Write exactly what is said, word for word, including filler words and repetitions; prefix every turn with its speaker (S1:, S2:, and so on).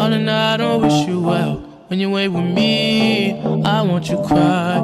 S1: Darling, I don't wish you well. When you ain't with me, I want you cry.